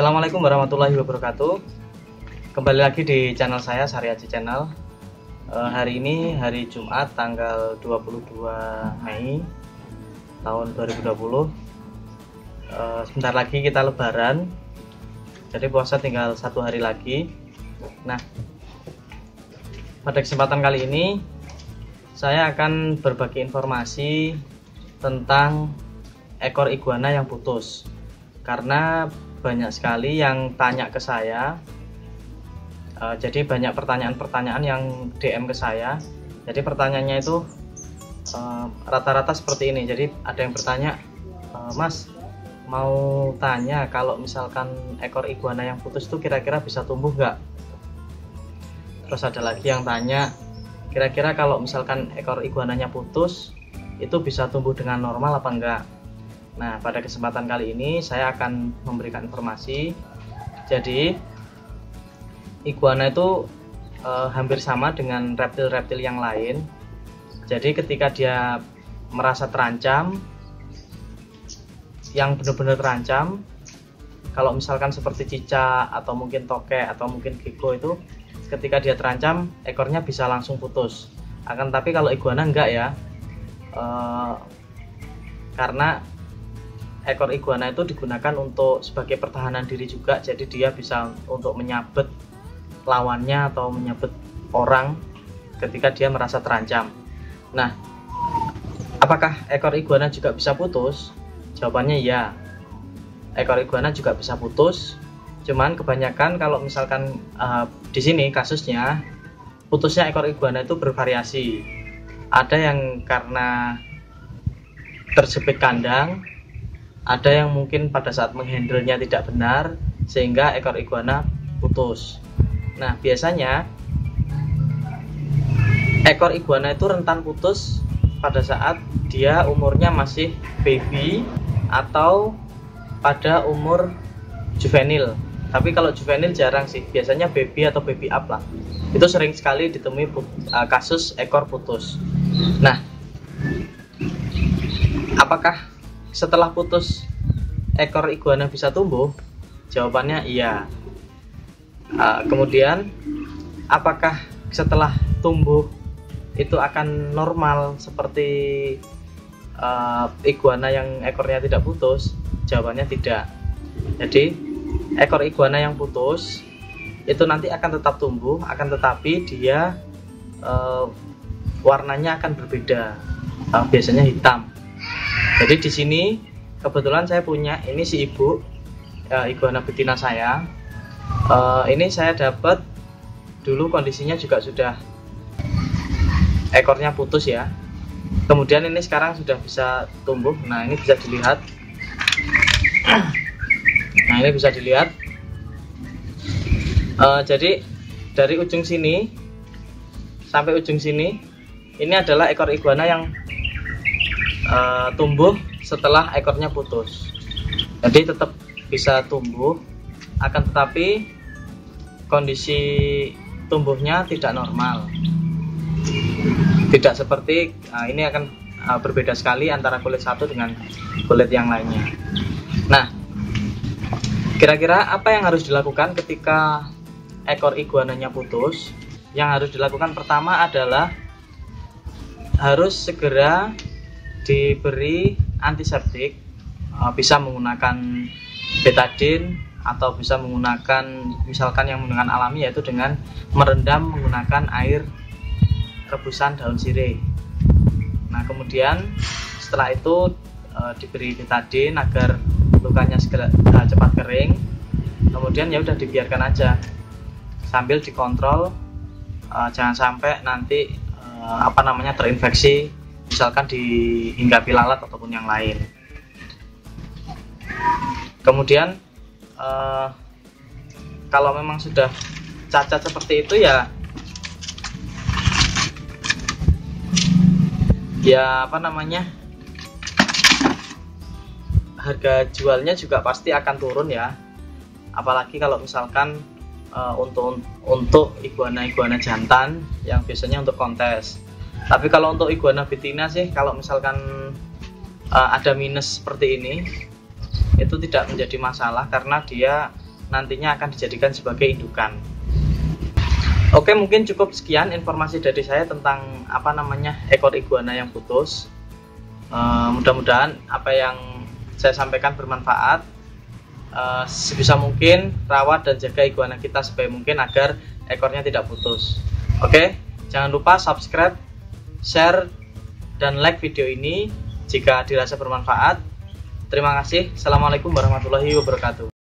Assalamualaikum warahmatullahi wabarakatuh. Kembali lagi di channel saya, Sariaji Channel. Hari ini hari Jumat tanggal 22 Mei tahun 2020. Sebentar lagi kita lebaran, jadi puasa tinggal 1 hari lagi. Nah, pada kesempatan kali ini saya akan berbagi informasi tentang ekor iguana yang putus, karena banyak sekali yang tanya ke saya. Jadi banyak pertanyaan-pertanyaan yang DM ke saya. Jadi pertanyaannya itu rata-rata seperti ini. Jadi ada yang bertanya, Mas, mau tanya kalau misalkan ekor iguana yang putus itu kira-kira bisa tumbuh nggak? Terus ada lagi yang tanya, kira-kira kalau misalkan ekor iguananya putus itu bisa tumbuh dengan normal apa enggak? Nah, pada kesempatan kali ini saya akan memberikan informasi. Jadi iguana itu hampir sama dengan reptil-reptil yang lain. Jadi ketika dia merasa terancam, yang benar-benar terancam, kalau misalkan seperti cicak atau mungkin tokek atau mungkin gecko, itu ketika dia terancam ekornya bisa langsung putus. Akan tapi kalau iguana enggak ya, karena ekor iguana itu digunakan untuk sebagai pertahanan diri juga. Jadi dia bisa untuk menyabet lawannya atau menyabet orang ketika dia merasa terancam. Nah, apakah ekor iguana juga bisa putus? Jawabannya ya, ekor iguana juga bisa putus. Cuman kebanyakan kalau misalkan di sini kasusnya putusnya ekor iguana itu bervariasi. Ada yang karena terjepit kandang, ada yang mungkin pada saat menghandlenya tidak benar sehingga ekor iguana putus. Nah, biasanya ekor iguana itu rentan putus pada saat dia umurnya masih baby atau pada umur juvenil. Tapi kalau juvenil jarang sih, biasanya baby atau baby up lah. Itu sering sekali ditemui kasus ekor putus. Nah, apakah setelah putus ekor iguana bisa tumbuh? Jawabannya iya. Kemudian apakah setelah tumbuh itu akan normal seperti iguana yang ekornya tidak putus? Jawabannya tidak. Jadi ekor iguana yang putus itu nanti akan tetap tumbuh, akan tetapi dia warnanya akan berbeda, biasanya hitam. Jadi di sini kebetulan saya punya ini si ibu iguana betina saya. Ini saya dapat dulu kondisinya juga sudah ekornya putus ya. Kemudian ini sekarang sudah bisa tumbuh. Nah, ini bisa dilihat. Nah, ini bisa dilihat. Jadi dari ujung sini sampai ujung sini, ini adalah ekor iguana yang tumbuh setelah ekornya putus. Jadi tetap bisa tumbuh, akan tetapi kondisi tumbuhnya tidak normal. Tidak seperti ini akan berbeda sekali antara kulit satu dengan kulit yang lainnya. Nah, kira-kira apa yang harus dilakukan ketika ekor iguananya putus? Yang harus dilakukan pertama adalah harus segera diberi antiseptik, bisa menggunakan betadine atau bisa menggunakan misalkan yang menggunakan alami, yaitu dengan merendam menggunakan air rebusan daun sirih. Nah, kemudian setelah itu diberi betadine agar lukanya segera cepat kering. Kemudian ya udah dibiarkan aja sambil dikontrol, jangan sampai nanti terinfeksi, misalkan dihinggapi lalat ataupun yang lain. Kemudian kalau memang sudah cacat seperti itu ya harga jualnya juga pasti akan turun ya. Apalagi kalau misalkan untuk iguana-iguana jantan yang biasanya untuk kontes. Tapi kalau untuk iguana betina sih, kalau misalkan ada minus seperti ini, itu tidak menjadi masalah karena dia nantinya akan dijadikan sebagai indukan. Oke, mungkin cukup sekian informasi dari saya tentang ekor iguana yang putus. Mudah-mudahan apa yang saya sampaikan bermanfaat. Sebisa mungkin rawat dan jaga iguana kita sebaik mungkin agar ekornya tidak putus. Oke, jangan lupa subscribe, share, dan like video ini jika dirasa bermanfaat. Terima kasih. Assalamualaikum warahmatullahi wabarakatuh.